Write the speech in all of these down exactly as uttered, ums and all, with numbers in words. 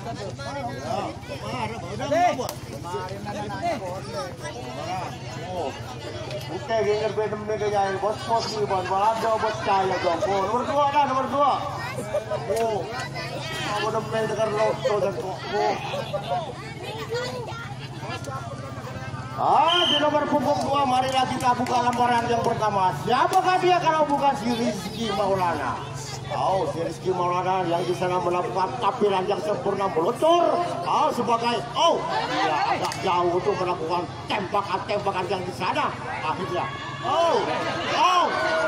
Oke, ginger bedem nih kayaknya bos bos nih bos, ada bos cahaya dong. Oh, nomor dua dah, nomor dua. Oh, kamu demen dengan loto dan kok. Ah, di nomor punggung dua, marilah kita buka lembaran yang pertama. Siapakah dia kalau bukan si Rizky Maulana? Oh, si Rizky Maulana yang di sana melakukan tampilan yang sempurna meluncur. Oh, sebagai oh, dia agak jauh untuk melakukan tembakan-tembakan yang di sana. Akhirnya, oh, oh.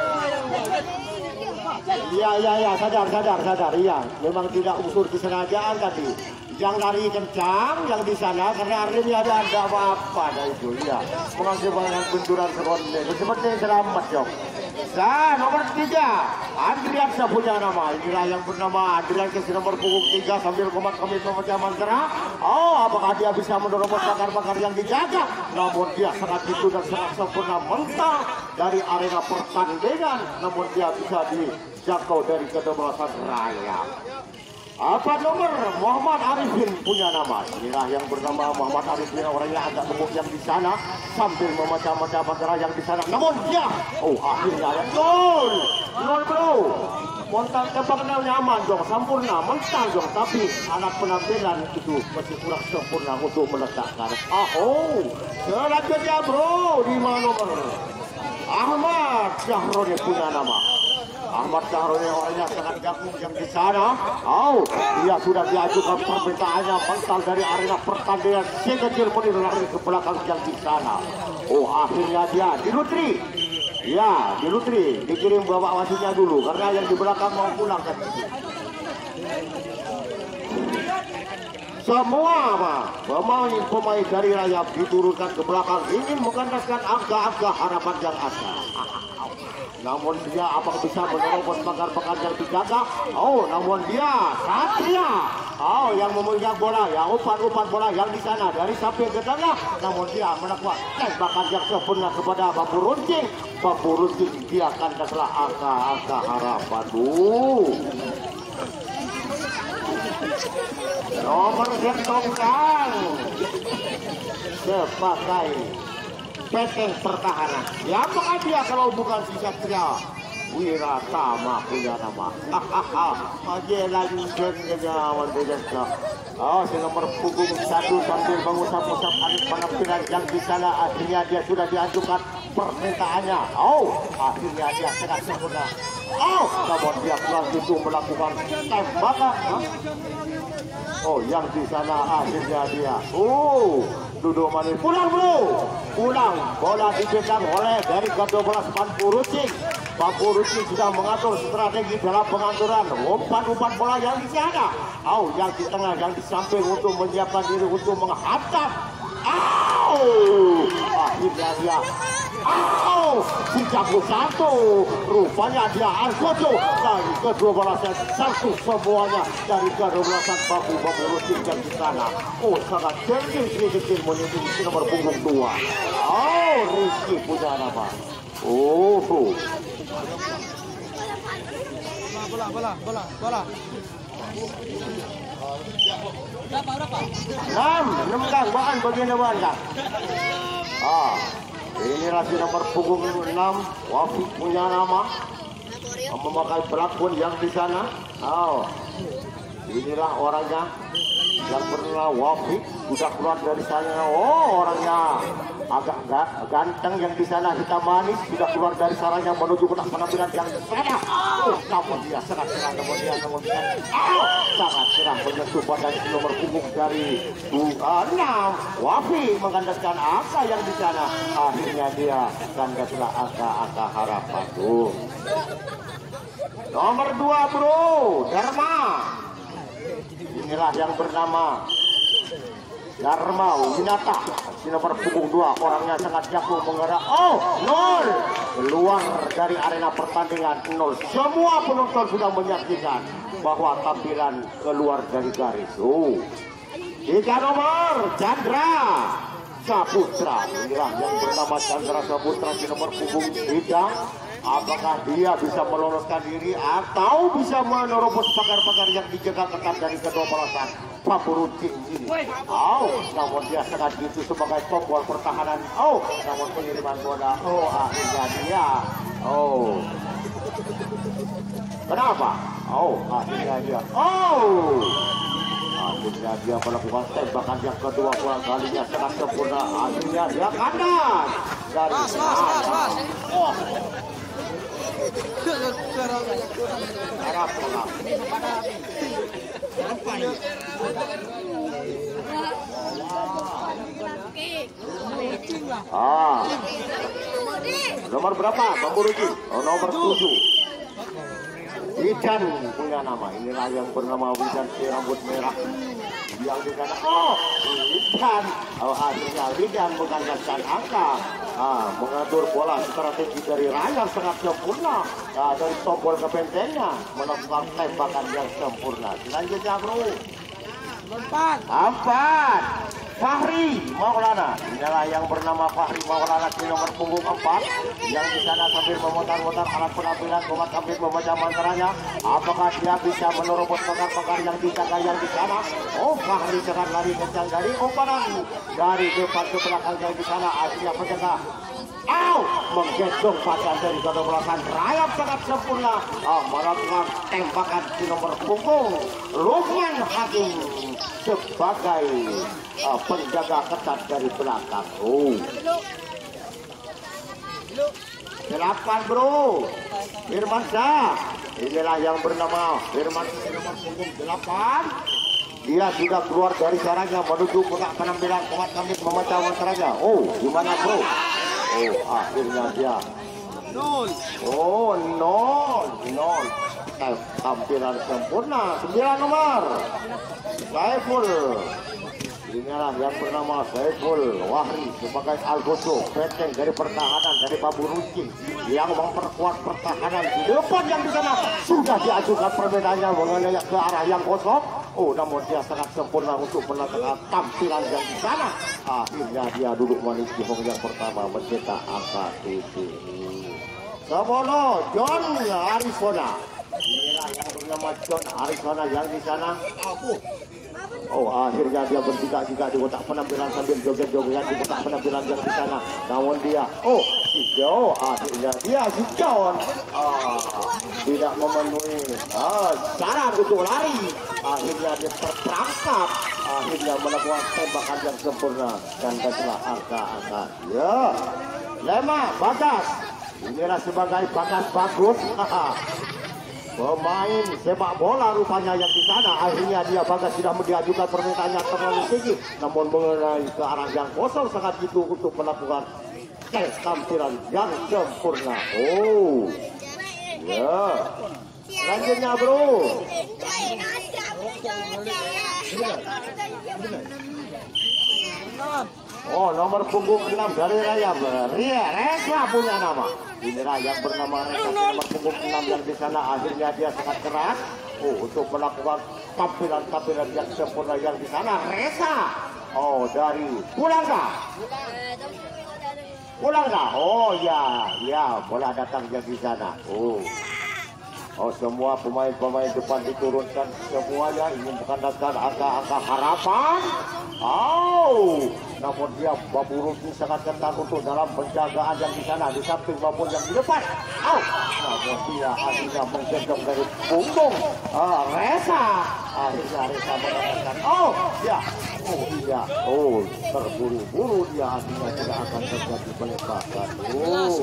Iya, iya, iya, sadar, sadar, sadar. Iya, memang tidak unsur kesengajaan tadi. Yang lari kencang, yang di sana karena remnya ada ada apa-apa dari itu. Iya, mengakibatkan benturan seronde. Seperti yang selamat, Jok. Dan nomor tiga, Andrian punya nama. Inilah yang bernama Andrian ke nomor punggung tiga sambil komat kami memecah mantra. Oh, apakah dia bisa menerobos bakar-bakar yang dijaga? Namun dia sangat itu dan sangat sempurna mental dari arena pertandingan. Namun dia bisa dijangkau dari kedebelasan raya. Apa nomor Muhammad Arifin punya nama. Inilah yang bernama Muhammad Arifin, orangnya agak gemuk yang di sana sambil memecah-mecah mantra yang di sana. Namun dia, oh akhirnya ya gol, gol bro. Montal tembakan nyaman dong, sempurna, mental dong. Tapi anak penampilan itu masih kurang sempurna untuk meletakkan. Ah oh, selanjutnya bro, di mana nomor Ahmad Syahroni punya nama. Ahmad Syahroni orangnya sangat jago yang di sana. Oh, dia sudah diajukan permintaannya mental dari arena pertandingan si kecil menir lari ke belakang yang di sana. Oh, akhirnya dia dilutri. Ya, dilutri, dikirim bawa wasitnya dulu karena yang di belakang mau pulang kan. Semua mah pemain-pemain dari Rayap diturunkan ke belakang ingin mengandaskan angka-angka harapan yang ada. Namun dia apakah bisa menerobos bakar-bakar yang dijaga? Oh, namun dia Satria. Oh, yang memegang bola, yang umpan-umpan bola yang di sana dari samping ke tengah. Namun dia melakukan tembakan yang sempurna kepada Bambu Runcing. Bambu Runcing dia kandaslah angka-angka harapan. Uh. Nomor gentongkan sebagai peteng pertahanan. Siapakah dia kalau bukan si Satria Wiratama punya nama. Aja lanjut nyawa desa. Oh, si nomor punggung satu sambil mengusap-usap anis penampilan yang di sana. Akhirnya dia sudah diajukan permintaannya. Oh, akhirnya dia sangat sempurna. Oh, namun dia pulang itu melakukan tembakan. Oh, yang di sana akhirnya dia. Oh, duduk manis. Pulang bro, pulang. Bola dipegang oleh dari ke dua belas Bambu Runcing. Bambu Runcing sudah mengatur strategi dalam pengaturan umpan-umpan bola yang di sana. Oh, yang di tengah, yang di samping untuk menyiapkan diri untuk menghantam. Oh, akhirnya dia. Oh, si jago satu, rupanya dia Argojo dari kedua belasan satu semuanya dari kedua belasan Bambu Bambu Runcing yang di sana. Oh, sangat cerdik sedikit menyusul si nomor punggung dua. Oh, Rizky punya nama. Oh, bola bola bola bola. Berapa berapa? Enam, enam kang, bahkan bagian depan kang. Ah. Inilah si nomor punggung enam, Wafik punya nama, memakai pelakon yang di sana. Oh, inilah orangnya yang bernama Wafik, sudah keluar dari sana. Oh, orangnya agak ganteng yang di sana, hitam manis, sudah keluar dari sarangnya menuju ke penampilan yang di sana. Oh, namun dia sangat serang, namun dia, namun dia, oh, sangat serang menyentuh badan nomor punggung dari enam. Wafik mengandaskan angka yang di sana. Akhirnya dia kandaslah angka-angka harapan tuh. Nomor dua bro, Dharma. Inilah yang bernama Dharma Winata. Si nomor punggung dua, orangnya sangat jago menggerak. Oh, nol. Keluar dari arena pertandingan nol. Semua penonton sudah menyaksikan bahwa tampilan keluar dari garis. Oh, tiga nomor Chandra Saputra. Inilah yang bernama Chandra Saputra, si nomor punggung tiga. Apakah dia bisa meloloskan diri atau bisa menerobos pagar-pagar yang dijaga ketat dari kedua balasan Paburucing ini? Oh, namun dia sangat gitu sebagai tombol pertahanan. Oh, namun pengiriman bola. Oh, akhirnya dia. Oh, kenapa? Oh, akhirnya dia. Oh, akhirnya dia melakukan tembakan yang kedua ulang kalinya sangat sempurna. Akhirnya dia kanan dari Mas, mas, mas, mas. oh. Harap, harap. Ah, nomor berapa? Paburucing. Oh, nomor tujuh. Widan punya nama. Inilah yang bernama Widan si rambut merah. Yang di sana, oh, Widan. Oh, akhirnya Widan mengandalkan angka. Ah, mengatur bola strategi dari Rayang sangat sempurna. Nah, dari tombol ke bentengnya melakukan tembakan yang sempurna. Selanjutnya, bro. Empat. Empat. Fahri Maulana. Inilah yang bernama Fahri Maulana di nomor punggung empat. Yang di sana sambil memutar-mutar alat penampilan, umat sambil membaca mantranya. Apakah dia bisa menerobos pagar-pagar yang dijaga yang di sana? Oh, Fahri sangat lari kencang dari umpan dari depan ke belakang yang di sana. Akhirnya penjaga. Au, menggendong badan dari kedua belasan Rayap sangat sempurna. Oh, melakukan tembakan di nomor punggung Lukman Hakim sebagai uh, penjaga ketat dari belakang. Oh, delapan bro, Firman Syah. Inilah yang bernama Firman Syah nomor punggung delapan. Dia sudah keluar dari sarangnya menuju ke penampilan umat kami membaca mantranya. Oh, gimana bro? Oh, akhirnya dia Nol. oh nol nol tampilan sempurna. Sembilan nomor Saiful. Inilah yang bernama Saiful Wahri sebagai Algoso, benteng dari pertahanan dari Paburucing yang memperkuat pertahanan di depan. Yang di sana sudah diajukan perbedaannya mengenai ke arah yang kosong. Oh, namun dia sangat sempurna untuk menatap tampilan yang di sana. Akhirnya dia duduk manis di hong yang pertama mencetak angka tujuh. Sabono John Arizona. Inilah yang bernama John Arizona yang di sana. Oh, akhirnya dia bertiga-tiga di kotak penampilan sambil joget-joget di kotak penampilan yang di sana. Namun dia, oh, si John, akhirnya dia si John ah, tidak memenuhi ah, syarat untuk lari. Akhirnya dia terperangkap. Akhirnya melakukan tembakan yang sempurna dan setelah angka-angka. Ya, Lema Bagas. Inilah sebagai Bagas bagus. Pemain sepak bola rupanya yang di sana. Akhirnya dia Bagas sudah diajukan permintaannya terlalu tinggi, namun mengenai ke arah yang kosong sangat itu untuk melakukan tes tampilan yang sempurna. Oh, ya. Selanjutnya bro. Oh, nomor punggung enam dari Raya Ria Reza punya nama. Inilah yang bernama Reza nomor punggung enam yang di sana. Akhirnya dia sangat keras oh, untuk melakukan tampilan-tampilan yang sempurna yang di sana. Reza oh dari Pulangga. Pulangga. Oh ya, ya bola datang yang di sana. Oh. Oh, semua pemain-pemain depan diturunkan semuanya ingin mengandalkan angka-angka harapan. Oh, namun dia Paburucing sangat ketat untuk dalam penjagaan yang di sana di samping maupun yang di depan. Oh, namun dia akhirnya menggendong dari punggung ah, Reza. Akhirnya Reza mengatakan, oh ya, oh iya, oh terburu-buru dia akhirnya tidak akan terjadi penembakan. Oh.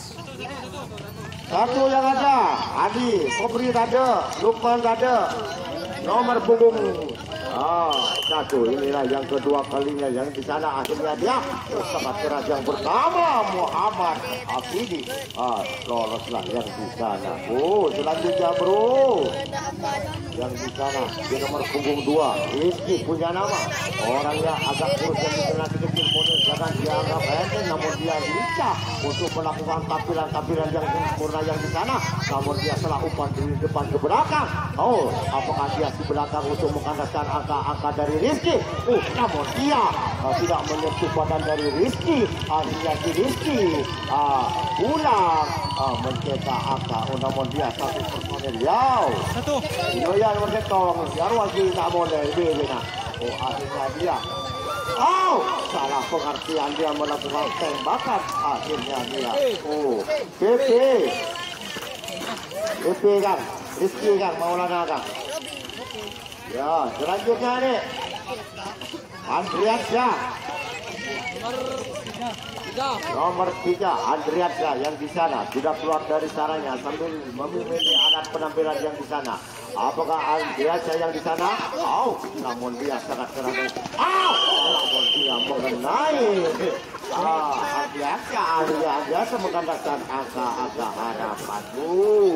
Satu yang ada, Adi, Kopri ada, Lukman ada, nomor punggung ah, satu. Inilah yang kedua kalinya yang di sana. Akhirnya dia sangat keras yang pertama Muhammad Afidi ah, loloslah yang di sana. Oh, selanjutnya bro, yang di sana di nomor punggung dua Rizky punya nama. Orangnya agak kurus yang di sana kecil munir, jangan dianggap enteng, namun dia lincah untuk melakukan tampilan-tampilan yang sempurna yang di sana. Namun dia salah umpan dari depan ke belakang. Oh, apakah dia si belakang untuk mengandalkan angka-angka dari Rizky. Uh, namun dia uh, tidak menyentuh badan dari Rizky. Akhirnya si Rizky uh, ulang uh, mencetak angka. Oh, namun dia satu personel. Yau. Satu. Yoyan bergetong. Yarwasi tak boleh. Bebena. Oh, akhirnya dia. Oh, salah pengertian dia melakukan tembakan. Akhirnya dia. Oh, P P. P P kan. Rizky kan, Maulana kan. Ya, selanjutnya nih Andriansya nomor tiga Andriansya yang di sana sudah keluar dari sarangnya sambil memilih alat penampilan yang di sana. Apakah Andriansya yang di sana? Oh, namun dia sangat keras. Oh, namun dia mengenai. Ah, Andriansya, Andriansya mengandalkan angka-angka harapan. Uh.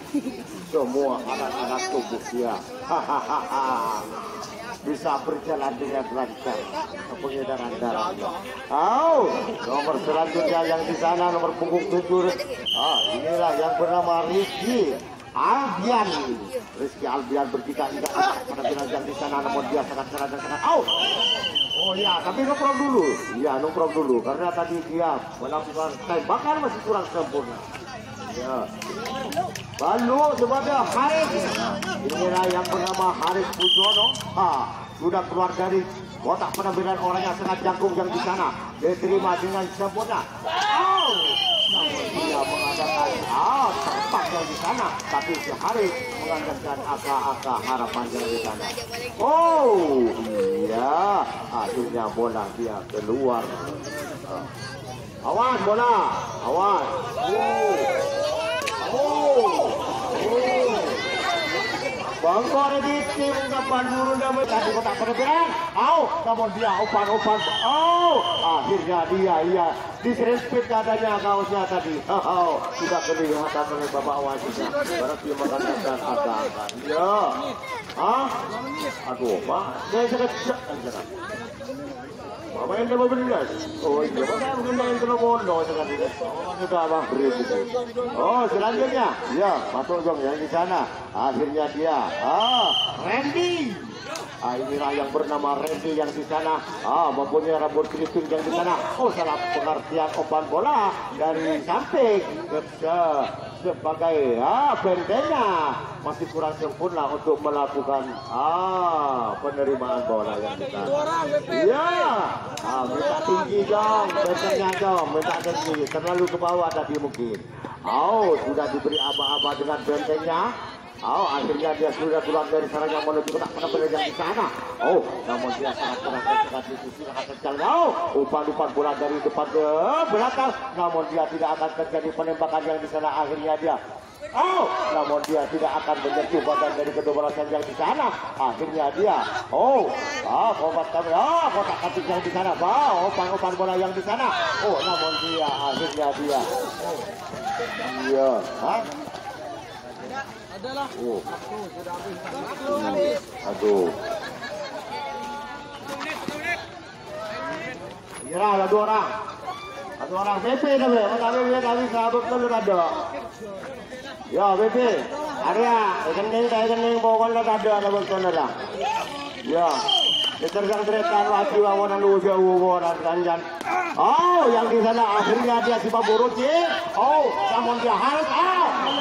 Semua anak-anak tubuh dia hahaha bisa berjalan dengan lancar pengedaran darahnya. Oh, nomor selanjutnya yang di sana nomor punggung tujuh. Ah, inilah yang bernama Rizky Albian. Rizky Albian bertiga-tiga penampilan yang di sana, namun dia sangat keras dan sangat. Oh, oh ya, tapi nongkrong dulu. Iya, nongkrong dulu karena tadi dia melakukan tembakan masih kurang sempurna. Ya. Lalu sebagai Haris, inilah yang bernama Haris Pujono. Ha, sudah keluar dari kotak penampilan orang yang sangat jagung yang di sana. Diterima dengan sempurna. Oh, namun dia mengadakan ah tepat yang di sana, tapi si Haris mengandalkan angka-angka harapan yang di sana. Oh, iya, akhirnya bola dia keluar. Uh. Awas bola, awas. Oh. Oh, oh. Bangkor di tim kapan dulu dapat tadi kotak penampilan. Oh, namun dia upan-upan. Oh, akhirnya dia iya disrespect katanya kaosnya tadi. Oh, sudah kelihatan oleh bapak wasitnya. Berarti mengatakan agak-agak. Ya, ah, aduh pak, saya sangat sangat. Apa yang dia berbeda? Oh iya, apa yang yang kena bondo dengan dia? Oh, sudah abang beri itu. Oh, selanjutnya, ya masuk dong yang di sana. Akhirnya dia, ah, Randy. Ah, inilah yang bernama Randy yang di sana. Ah, mempunyai rambut keriting yang di sana. Oh, salah pengertian umpan bola dari samping ke sebagai ah bentengnya masih kurang sempurna untuk melakukan ah penerimaan bola yang di sana. Ya, ah, minta tinggi dong, bentengnya dong, minta tinggi, terlalu ke bawah tadi mungkin. Oh, sudah diberi aba-aba dengan bentengnya. Oh, akhirnya dia sudah keluar dari sarangnya menuju kotak penampilan yang di sana. Oh, namun dia sangat keras dan sangat disusul sangat kencang. Oh, umpan-umpan bola dari depan ke belakang. Namun dia tidak akan terjadi penembakan yang di sana. Akhirnya dia, oh, namun dia tidak akan menyentuh badan dari kedua bola yang di sana. Akhirnya dia, oh, ah, kotak kami, ah, kotak kaki yang di sana. Wow, umpan-umpan bola yang di sana. Oh, namun dia, akhirnya dia, oh, iya, ah. Adalah. Oh. Hmm. Aduh. Nyerah ada dua orang. Satu orang B P tapi, tapi dia kami sahabat belum ada. Ya B P, Arya, kening kening bawa ada ada betul ada. Ya, diterjang teriakan wajib awan lu jauh awan ranjan. Oh, yang di sana akhirnya dia si Baburuci. Oh, namun dia harus ah.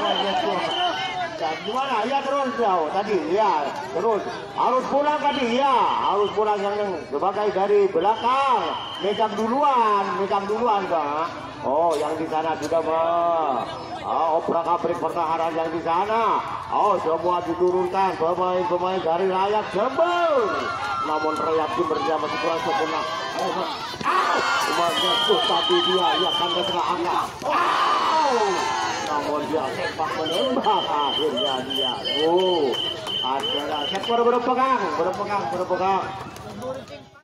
Gimana? Ya terus jauh tadi ya terus harus pulang tadi ya harus pulang yang sebagai dari belakang megang duluan megang duluan Pak. Oh yang di sana sudah mah oh, obrak-abrik pertahanan yang di sana. Oh semua diturunkan pemain-pemain dari rakyat Jember. Namun rakyat Jember dia masih kurang sempurna. Oh, ah, masuk tapi dia ya kan setengah angka. Wow. Namun dia sempat menembak akhirnya dia. Oh, adalah sektor berpegang, berpegang, berpegang.